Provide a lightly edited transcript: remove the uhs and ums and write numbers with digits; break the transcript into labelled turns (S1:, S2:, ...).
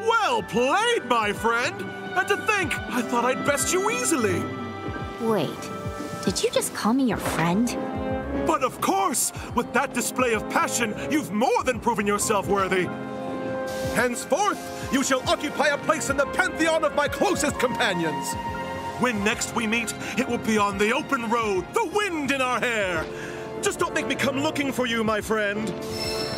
S1: Well played, my friend! And to think, I thought I'd best you easily.
S2: Wait, did you just call me your friend?
S1: But of course! With that display of passion, you've more than proven yourself worthy. Henceforth, you shall occupy a place in the pantheon of my closest companions. When next we meet, it will be on the open road, the wind in our hair. Just don't make me come looking for you, my friend.